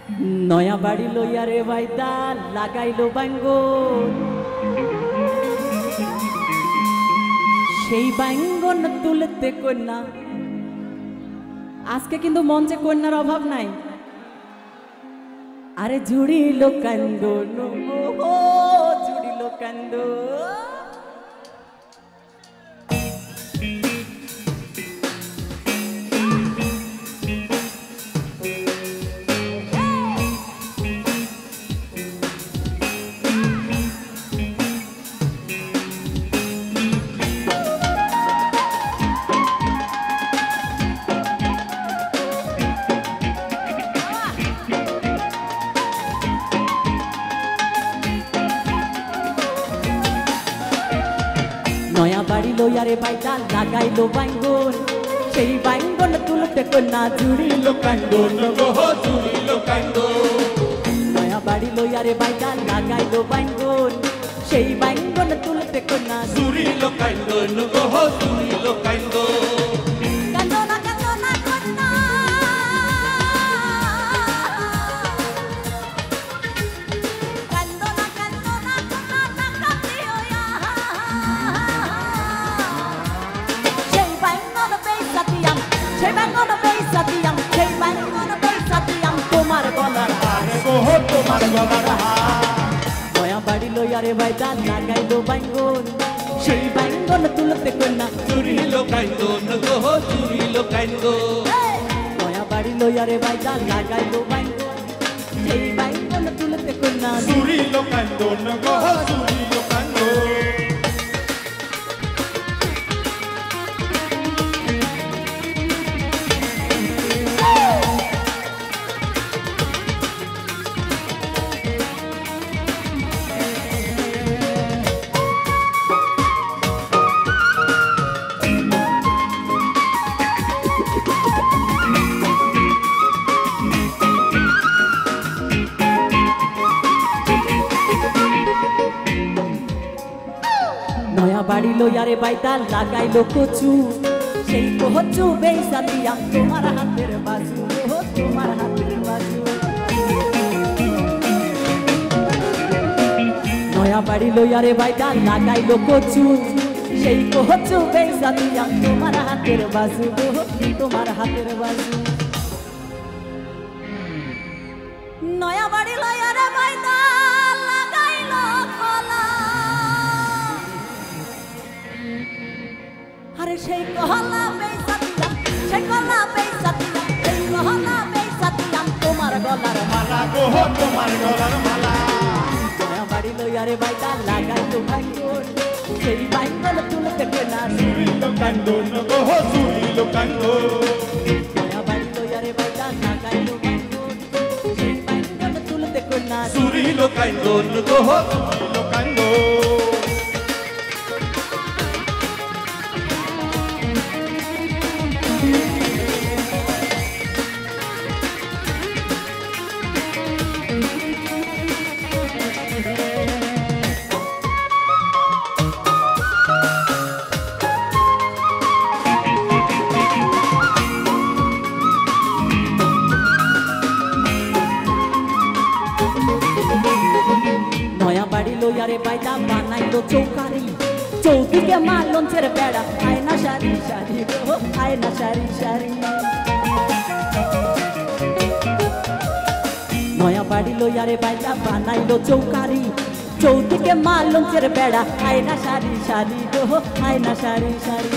নয়া বাড়ি লইয়া রে বাইদা লাগাইলো বাঙ্গন, সেই বাঙ্গন তুলতে কন্যা। আজকে কিন্তু মঞ্চে কন্যার অভাব নাই। আরে জুড়িল কান্দন, ও জুড়িল কান্দন। নয়া বাড়ি লইয়া রে বাইদা লাগাইলো বাঙ্গন, সেই বাঙ্গন তুলতে কন্যা জুড়িল কান্দন, জুড়িল কান্দন। নয়া বাড়ি লইয়া রে বাইদা লাগাইলো বাঙ্গন, সেই বাঙ্গন তুলতে কন্যা জুড়িল কান্দন, জুড়িল কান্দন। নয়া বাড়ি লইয়া রে বাইদা লাগাইলো বাঙ্গন, সেই বাঙ্গন তুলতে কন্যা জুড়িল কান্দন, জুড়িল কান্দন। নয়া বাড়ি লইয়া রে বাইদা লাগাইলো বাঙ্গন, সেই বাঙ্গন তুলতে কন্যা জুড়িল কান্দন, জুড়িল কান্দন। নয়া বাড়ি লইয়া রে বাইদা লাগাইলো কচু, সেই কচু বেইসা দিয়া তোমার হাতের বাজু, তোমার হাতের বাজু। নয়া বাড়ি লইয়া রে বাইদা লাগাইলো কচু, সেই কচু বেইসা দিয়া তোমার হাতের বাজু, তোমার হাতের বাজু। নয়া বাড়ি লইয়া রে বাইদা লাগাইলো কলা, আরে সেই কলা বেইসা দিলাম, সেই কলা বেইসা দিলাম, সেই কলা বেইসা দিলাম তোমার গলার মালা, তোমার গলার মালা। নয়া বাড়ি লইয়া রে বাইদা লাগাইলো বাঙ্গন, সেই বাঙ্গন তুলতে কন্যা জুড়িল কান্দন, জুড়িল কান্দন। নয়া বাড়ি লইয়া রে বাইদা লাগাইলো বাঙ্গন, সেই বাঙ্গন তুলতে কন্যা জুড়িল কান্দন, জুড়িল কান্দন। নয়া বাড়ি লইয়া রে বাইদা বানাইলো চৌকারি, চৌদিকে মার লঞ্চের বেড়া, আয়না সারি সারি, আয়না সারি সারি। নয়া বাড়ি লইয়া রে বাইদা বানাইলো চৌকারি, চৌদিকে মার লঞ্চের বেড়া, আয়না সারি সারি, আয়না সারি সারি।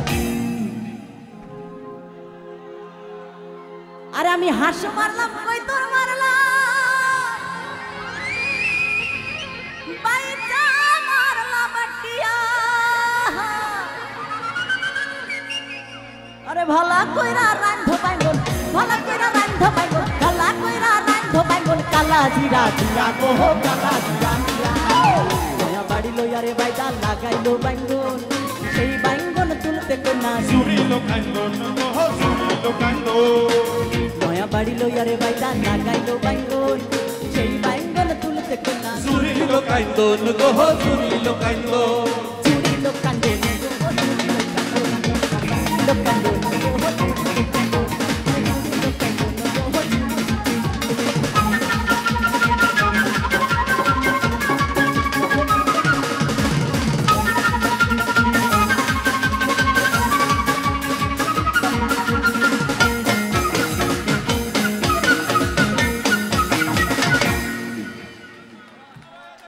আরে আমি হাস মারলাম কই তোর মারলাম, বাইটা মারলাম টিয়া। আরে ভালা কইরা রান্ধ বাইগন, ভালা কইরা রান্ধ বাইগন, ভালা কইরা রান্ধ বাইগন, কালা জিরা দিয়া গো, কালা জিরা দিয়া। নয়া বাড়ি লইয়া রে বাইদা লাগাইলো বাঙ্গন, সেই বাঙ্গন তুলতে কন্যা জুড়িল কান্দন, জুড়িল কান্দন। নয়া বাড়ি লইয়া রে বাইদা লাগাইলো বাঙ্গন, সেই বাঙ্গন তুলতে কন্যা জুড়িল কান্দন, জুড়িল কান্দন। জুড়িল কান্দন, জুড়িল কান্দন, জুড়িল কান্দন।